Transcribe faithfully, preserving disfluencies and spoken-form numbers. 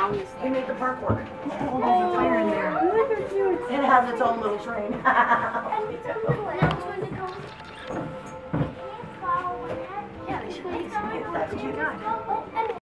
They made the park work. Oh, there's a fire in there. Look how cute. It has its own little train. Yeah, they should make some. That's cute.